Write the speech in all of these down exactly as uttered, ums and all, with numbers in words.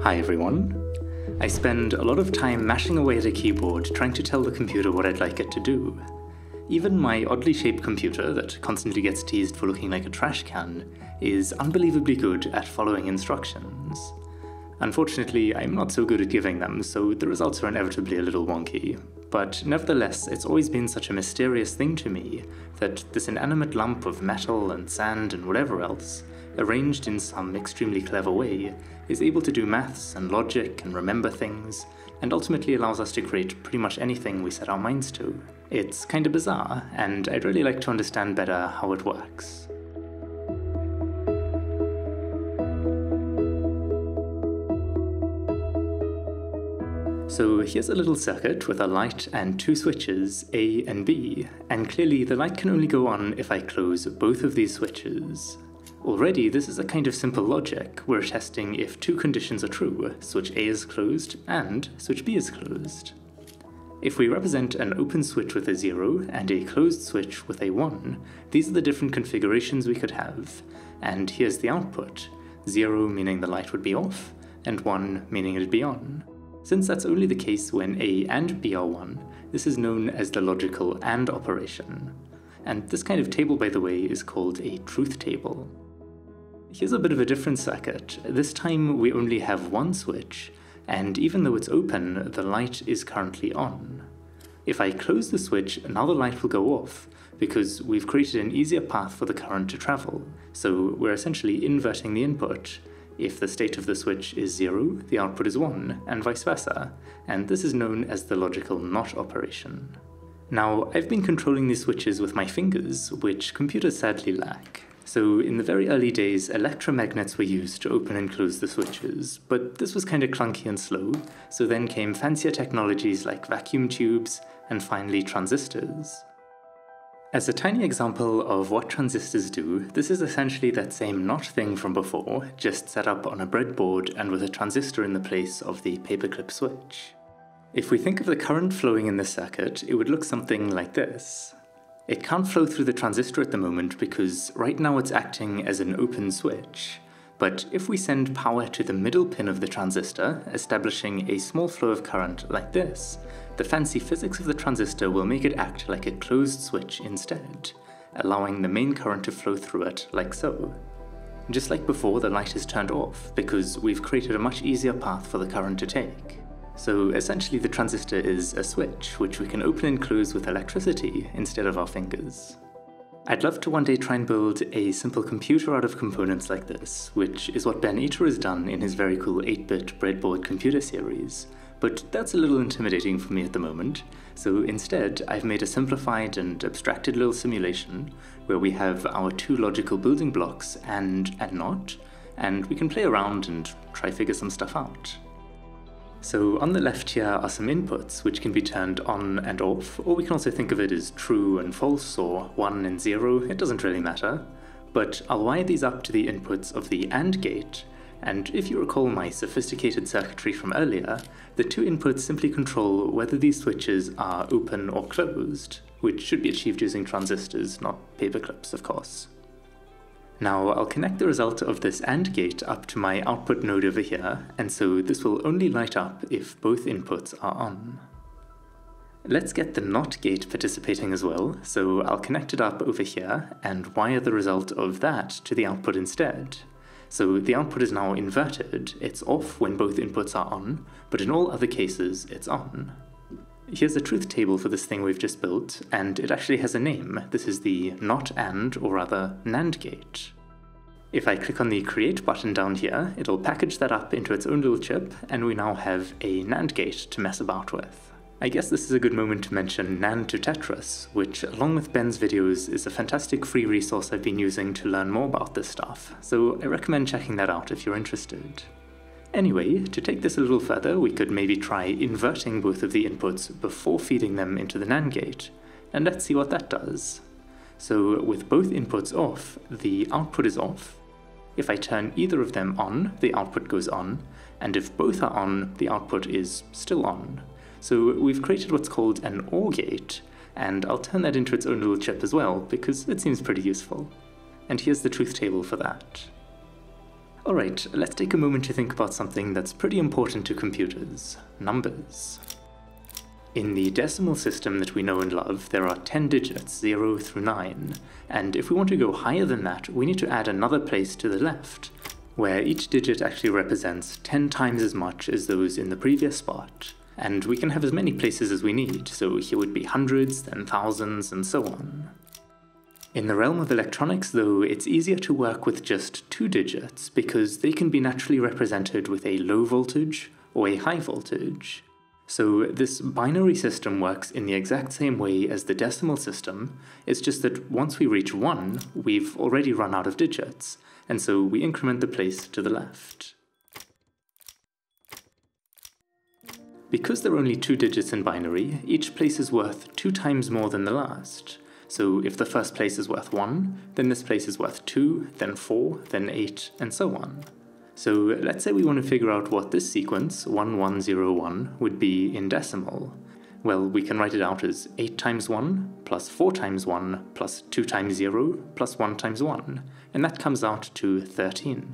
Hi everyone. I spend a lot of time mashing away at a keyboard trying to tell the computer what I'd like it to do. Even my oddly shaped computer that constantly gets teased for looking like a trash can is unbelievably good at following instructions. Unfortunately, I'm not so good at giving them, so the results are inevitably a little wonky. But nevertheless, it's always been such a mysterious thing to me that this inanimate lump of metal and sand and whatever else, arranged in some extremely clever way, is able to do maths and logic and remember things, and ultimately allows us to create pretty much anything we set our minds to. It's kinda bizarre, and I'd really like to understand better how it works. So here's a little circuit with a light and two switches, A and B, and clearly the light can only go on if I close both of these switches. Already this is a kind of simple logic. We're testing if two conditions are true, switch A is closed and switch B is closed. If we represent an open switch with a zero and a closed switch with a one, these are the different configurations we could have. And here's the output, zero meaning the light would be off, and one meaning it'd be on. Since that's only the case when A and B are one, this is known as the logical AND operation. And this kind of table, by the way, is called a truth table. Here's a bit of a different circuit. This time we only have one switch, and even though it's open, the light is currently on. If I close the switch, now the light will go off, because we've created an easier path for the current to travel. So we're essentially inverting the input. If the state of the switch is zero, the output is one, and vice versa, and this is known as the logical NOT operation. Now, I've been controlling these switches with my fingers, which computers sadly lack. So in the very early days, electromagnets were used to open and close the switches, but this was kinda clunky and slow, so then came fancier technologies like vacuum tubes, and finally transistors. As a tiny example of what transistors do, this is essentially that same NOT thing from before, just set up on a breadboard and with a transistor in the place of the paperclip switch. If we think of the current flowing in this circuit, it would look something like this. It can't flow through the transistor at the moment because right now it's acting as an open switch. But if we send power to the middle pin of the transistor, establishing a small flow of current like this, the fancy physics of the transistor will make it act like a closed switch instead, allowing the main current to flow through it like so. Just like before, the light is turned off because we've created a much easier path for the current to take. So essentially the transistor is a switch, which we can open and close with electricity instead of our fingers. I'd love to one day try and build a simple computer out of components like this, which is what Ben Eater has done in his very cool eight bit breadboard computer series, but that's a little intimidating for me at the moment, so instead I've made a simplified and abstracted little simulation where we have our two logical building blocks and and not, and we can play around and try figure some stuff out. So on the left here are some inputs which can be turned on and off, or we can also think of it as true and false or one and zero, it doesn't really matter. But I'll wire these up to the inputs of the AND gate, and if you recall my sophisticated circuitry from earlier, the two inputs simply control whether these switches are open or closed, which should be achieved using transistors, not paperclips of course. Now I'll connect the result of this AND gate up to my output node over here, and so this will only light up if both inputs are on. Let's get the NOT gate participating as well, so I'll connect it up over here and wire the result of that to the output instead. So the output is now inverted, it's off when both inputs are on, but in all other cases it's on. Here's a truth table for this thing we've just built, and it actually has a name. This is the NOT AND, or rather NAND gate. If I click on the Create button down here, it'll package that up into its own little chip, and we now have a NAND gate to mess about with. I guess this is a good moment to mention NAND to Tetris, which along with Ben's videos is a fantastic free resource I've been using to learn more about this stuff, so I recommend checking that out if you're interested. Anyway, to take this a little further, we could maybe try inverting both of the inputs before feeding them into the NAND gate, and let's see what that does. So with both inputs off, the output is off. If I turn either of them on, the output goes on, and if both are on, the output is still on. So we've created what's called an OR gate, and I'll turn that into its own little chip as well, because it seems pretty useful. And here's the truth table for that. Alright, let's take a moment to think about something that's pretty important to computers: numbers. In the decimal system that we know and love, there are ten digits, zero through nine, and if we want to go higher than that, we need to add another place to the left, where each digit actually represents ten times as much as those in the previous spot. And we can have as many places as we need, so here would be hundreds, then thousands, and so on. In the realm of electronics, though, it's easier to work with just two digits, because they can be naturally represented with a low voltage or a high voltage. So this binary system works in the exact same way as the decimal system, it's just that once we reach one, we've already run out of digits, and so we increment the place to the left. Because there are only two digits in binary, each place is worth two times more than the last. So if the first place is worth one, then this place is worth two, then four, then eight, and so on. So let's say we want to figure out what this sequence, one one zero one, would be in decimal. Well, we can write it out as eight times one, plus four times one, plus two times zero, plus one times one, and that comes out to thirteen.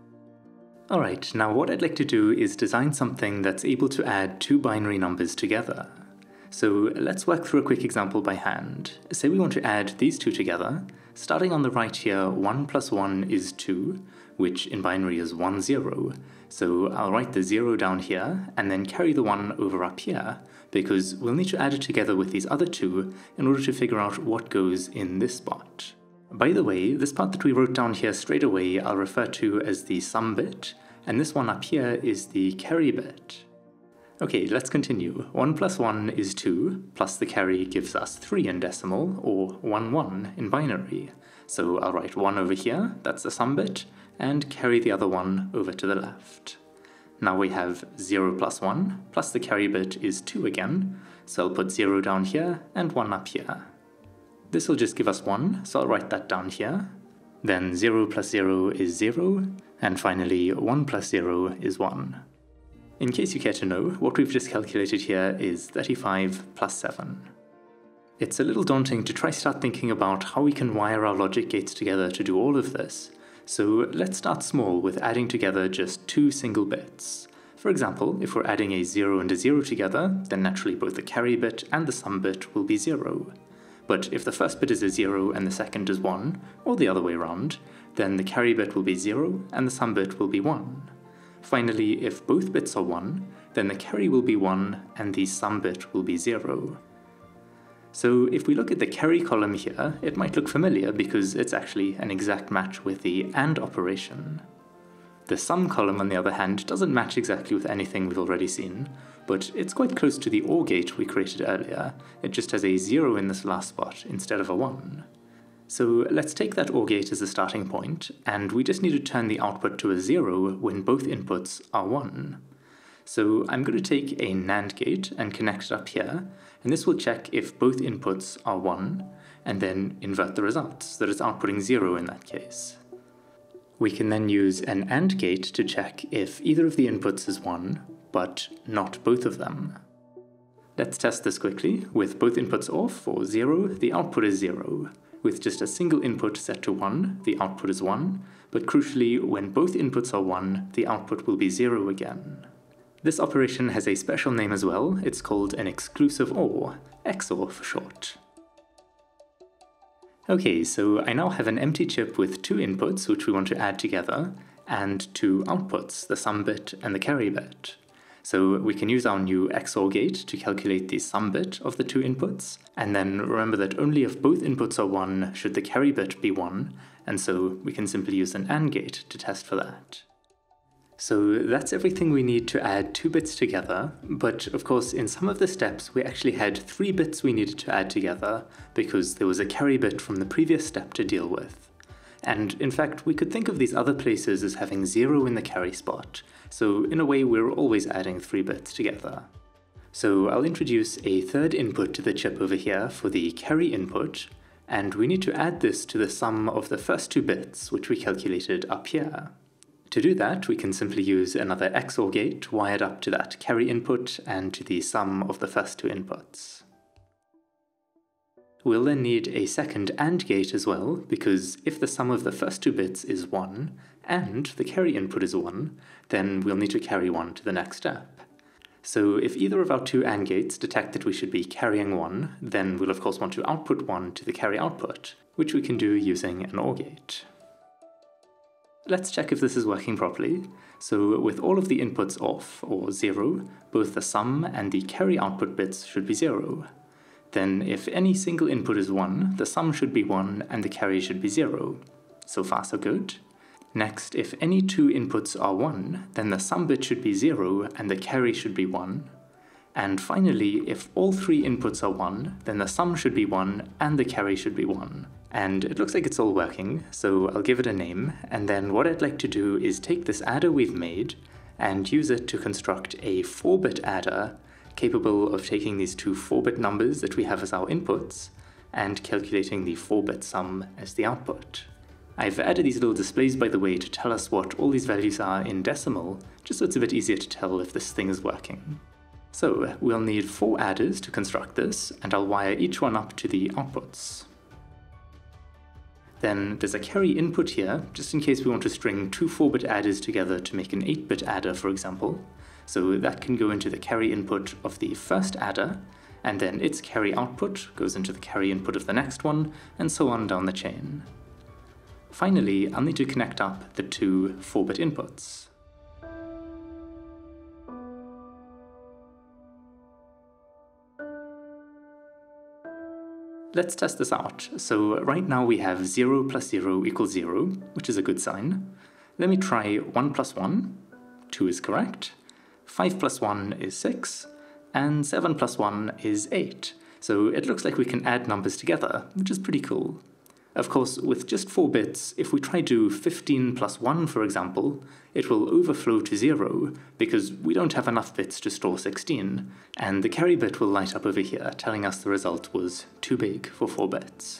Alright, now what I'd like to do is design something that's able to add two binary numbers together. So let's work through a quick example by hand. Say we want to add these two together. Starting on the right here, one plus one is two, which in binary is one zero. So I'll write the zero down here, and then carry the one over up here, because we'll need to add it together with these other two in order to figure out what goes in this spot. By the way, this part that we wrote down here straight away I'll refer to as the sum bit, and this one up here is the carry bit. Okay, let's continue. one plus one is two, plus the carry gives us three in decimal, or one one in binary. So I'll write one over here, that's the sum bit, and carry the other one over to the left. Now we have zero plus one, plus the carry bit is two again, so I'll put zero down here and one up here. This will just give us one, so I'll write that down here. Then zero plus zero is zero, and finally one plus zero is one. In case you care to know, what we've just calculated here is thirty-five plus seven. It's a little daunting to try start thinking about how we can wire our logic gates together to do all of this, so let's start small with adding together just two single bits. For example, if we're adding a zero and a zero together, then naturally both the carry bit and the sum bit will be zero. But if the first bit is a zero and the second is one, or the other way around, then the carry bit will be zero and the sum bit will be one. Finally, if both bits are one, then the carry will be one and the sum bit will be zero. So if we look at the carry column here, it might look familiar because it's actually an exact match with the AND operation. The sum column, on the other hand, doesn't match exactly with anything we've already seen, but it's quite close to the OR gate we created earlier. It just has a zero in this last spot instead of a one. So let's take that OR gate as a starting point, and we just need to turn the output to a zero when both inputs are one. So I'm going to take a NAND gate and connect it up here, and this will check if both inputs are one, and then invert the result, so that it's outputting zero in that case. We can then use an AND gate to check if either of the inputs is one, but not both of them. Let's test this quickly. With both inputs off, or zero, the output is zero. With just a single input set to one, the output is one, but crucially, when both inputs are one, the output will be zero again. This operation has a special name as well. It's called an exclusive OR, X O R for short. Okay, so I now have an empty chip with two inputs which we want to add together, and two outputs, the sum bit and the carry bit. So we can use our new X O R gate to calculate the sum bit of the two inputs, and then remember that only if both inputs are one should the carry bit be one, and so we can simply use an AND gate to test for that. So that's everything we need to add two bits together, but of course in some of the steps we actually had three bits we needed to add together, because there was a carry bit from the previous step to deal with. And in fact, we could think of these other places as having zero in the carry spot, so in a way we're always adding three bits together. So I'll introduce a third input to the chip over here for the carry input, and we need to add this to the sum of the first two bits, which we calculated up here. To do that, we can simply use another X O R gate wired up to that carry input and to the sum of the first two inputs. We'll then need a second AND gate as well, because if the sum of the first two bits is one, and the carry input is one, then we'll need to carry one to the next step. So if either of our two AND gates detect that we should be carrying one, then we'll of course want to output one to the carry output, which we can do using an OR gate. Let's check if this is working properly. So with all of the inputs off, or zero, both the sum and the carry output bits should be zero. Then if any single input is one, the sum should be one and the carry should be zero. So far so good. Next, if any two inputs are one, then the sum bit should be zero and the carry should be one. And finally, if all three inputs are one, then the sum should be one and the carry should be one. And it looks like it's all working, so I'll give it a name, and then what I'd like to do is take this adder we've made and use it to construct a four bit adder capable of taking these two four bit numbers that we have as our inputs and calculating the four bit sum as the output. I've added these little displays, by the way, to tell us what all these values are in decimal, just so it's a bit easier to tell if this thing is working. So we'll need four adders to construct this, and I'll wire each one up to the outputs. Then there's a carry input here, just in case we want to string two four bit adders together to make an eight bit adder, for example. So that can go into the carry input of the first adder, and then its carry output goes into the carry input of the next one, and so on down the chain. Finally, I'll need to connect up the two four bit inputs. Let's test this out. So right now we have zero plus zero equals zero, which is a good sign. Let me try one plus one, two is correct, five plus one is six, and seven plus one is eight. So it looks like we can add numbers together, which is pretty cool. Of course, with just four bits, if we try to do fifteen plus one, for example, it will overflow to zero, because we don't have enough bits to store sixteen, and the carry bit will light up over here, telling us the result was too big for four bits.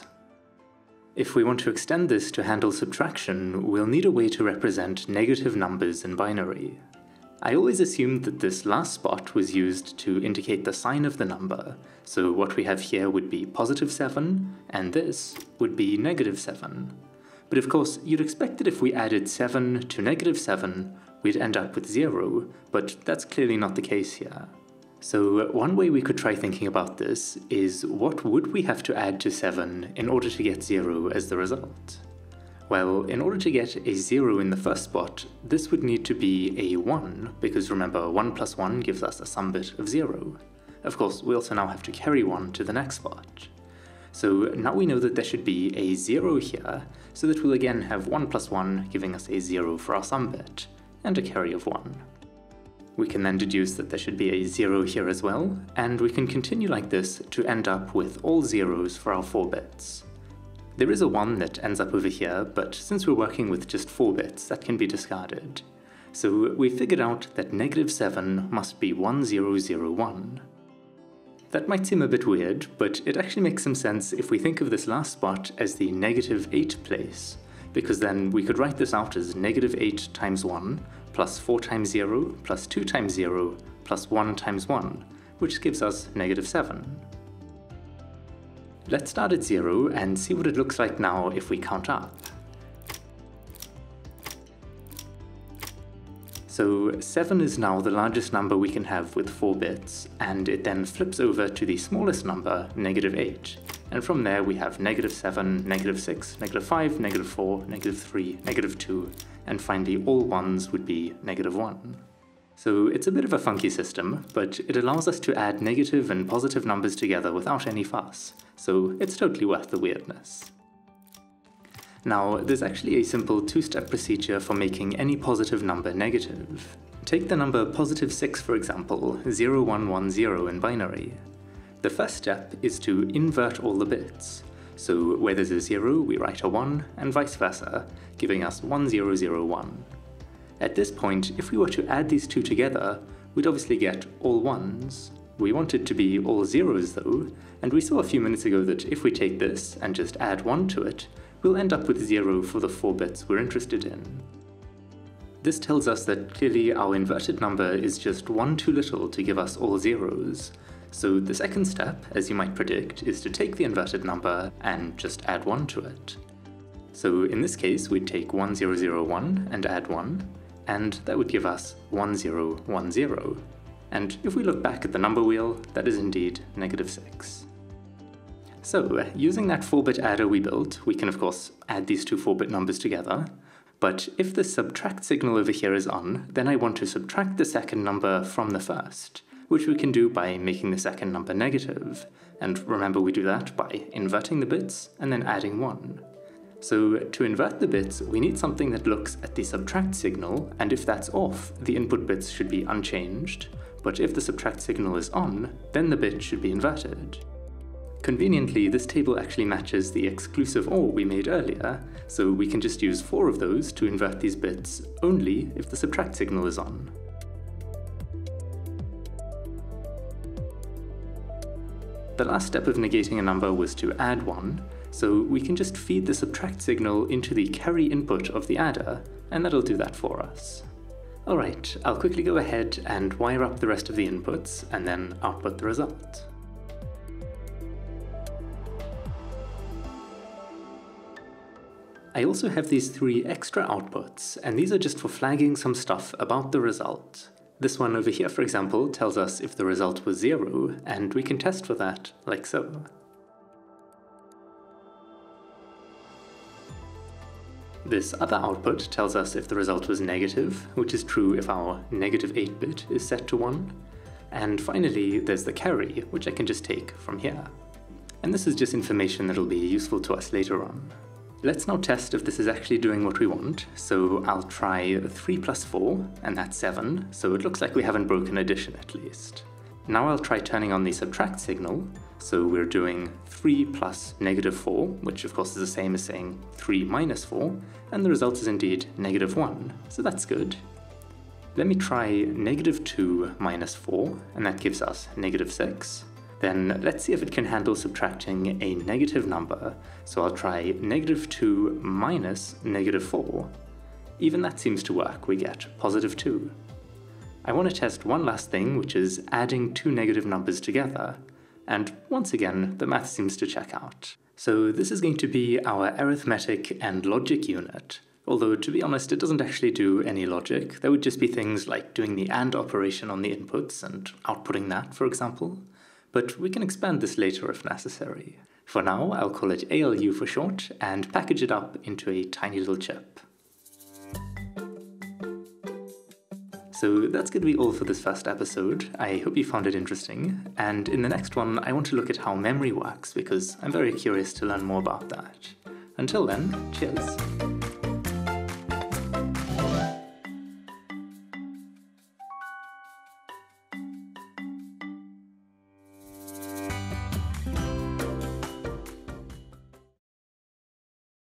If we want to extend this to handle subtraction, we'll need a way to represent negative numbers in binary. I always assumed that this last spot was used to indicate the sign of the number, so what we have here would be positive seven, and this would be negative seven. But of course, you'd expect that if we added seven to negative seven, we'd end up with zero, but that's clearly not the case here. So one way we could try thinking about this is, what would we have to add to seven in order to get zero as the result? Well, in order to get a zero in the first spot, this would need to be a one, because remember, one plus one gives us a sum bit of zero. Of course, we also now have to carry one to the next spot. So now we know that there should be a zero here, so that we'll again have one plus one giving us a zero for our sum bit, and a carry of one. We can then deduce that there should be a zero here as well, and we can continue like this to end up with all zeros for our four bits. There is a one that ends up over here, but since we're working with just four bits, that can be discarded. So we figured out that negative seven must be one zero zero one. That might seem a bit weird, but it actually makes some sense if we think of this last spot as the negative eight place, because then we could write this out as negative eight times one, plus four times zero, plus two times zero, plus one times one, which gives us negative seven. Let's start at zero and see what it looks like now if we count up. So seven is now the largest number we can have with four bits, and it then flips over to the smallest number, negative eight. And from there we have negative seven, negative six, negative five, negative four, negative three, negative two, and finally all ones would be negative one. So it's a bit of a funky system, but it allows us to add negative and positive numbers together without any fuss, so it's totally worth the weirdness. Now, there's actually a simple two-step procedure for making any positive number negative. Take the number positive six, for example, zero one one zero in binary. The first step is to invert all the bits. So where there's a zero, we write a one, and vice versa, giving us one zero zero one. At this point, if we were to add these two together, we'd obviously get all ones. We want it to be all zeros though, and we saw a few minutes ago that if we take this and just add one to it, we'll end up with zero for the four bits we're interested in. This tells us that clearly our inverted number is just one too little to give us all zeros, So the second step, as you might predict, is to take the inverted number and just add one to it. So in this case, we'd take one zero zero one and add one, and that would give us one zero one zero. And if we look back at the number wheel, that is indeed negative six. So using that four bit adder we built, we can of course add these two four bit numbers together. But if the subtract signal over here is on, then I want to subtract the second number from the first, which we can do by making the second number negative. And remember, we do that by inverting the bits and then adding one. So to invert the bits, we need something that looks at the subtract signal, and if that's off, the input bits should be unchanged. But if the subtract signal is on, then the bit should be inverted. Conveniently, this table actually matches the exclusive O R we made earlier, so we can just use four of those to invert these bits only if the subtract signal is on. The last step of negating a number was to add one, so we can just feed the subtract signal into the carry input of the adder, and that'll do that for us. Alright, I'll quickly go ahead and wire up the rest of the inputs, and then output the result. I also have these three extra outputs, and these are just for flagging some stuff about the result. This one over here, for example, tells us if the result was zero, and we can test for that, like so. This other output tells us if the result was negative, which is true if our negative eight bit is set to one. And finally, there's the carry, which I can just take from here. And this is just information that'll be useful to us later on. Let's now test if this is actually doing what we want, so I'll try three plus four, and that's seven, so it looks like we haven't broken addition at least. Now I'll try turning on the subtract signal, so we're doing three plus negative four, which of course is the same as saying three minus four, and the result is indeed negative one, so that's good. Let me try negative two minus four, and that gives us negative six. Then let's see if it can handle subtracting a negative number, so I'll try negative two minus negative four. Even that seems to work, we get positive two. I want to test one last thing, which is adding two negative numbers together, and once again the math seems to check out. So this is going to be our arithmetic and logic unit, although to be honest it doesn't actually do any logic. There would just be things like doing the AND operation on the inputs and outputting that, for example. But we can expand this later if necessary. For now, I'll call it A L U for short, and package it up into a tiny little chip. So that's going to be all for this first episode. I hope you found it interesting, and in the next one I want to look at how memory works, because I'm very curious to learn more about that. Until then, cheers!